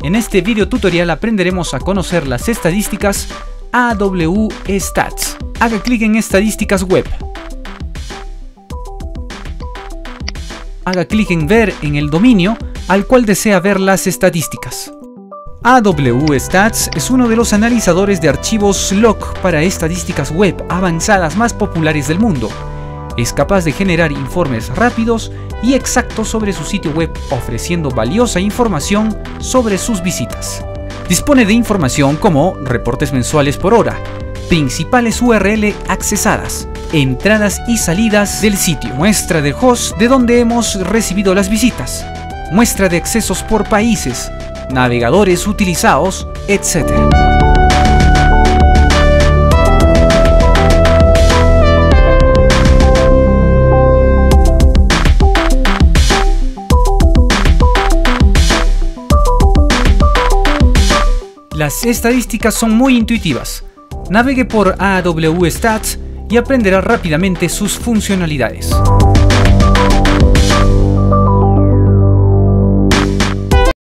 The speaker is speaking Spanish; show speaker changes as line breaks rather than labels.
En este video tutorial aprenderemos a conocer las estadísticas AWS Stats. Haga clic en Estadísticas Web. Haga clic en Ver en el dominio al cual desea ver las estadísticas. AWS Stats es uno de los analizadores de archivos log para estadísticas web avanzadas más populares del mundo. Es capaz de generar informes rápidos y exactos sobre su sitio web, ofreciendo valiosa información sobre sus visitas. Dispone de información como reportes mensuales por hora, principales URL accesadas, entradas y salidas del sitio, muestra de host de donde hemos recibido las visitas, muestra de accesos por países, navegadores utilizados, etc. Las estadísticas son muy intuitivas. Navegue por AWS Stats y aprenderá rápidamente sus funcionalidades.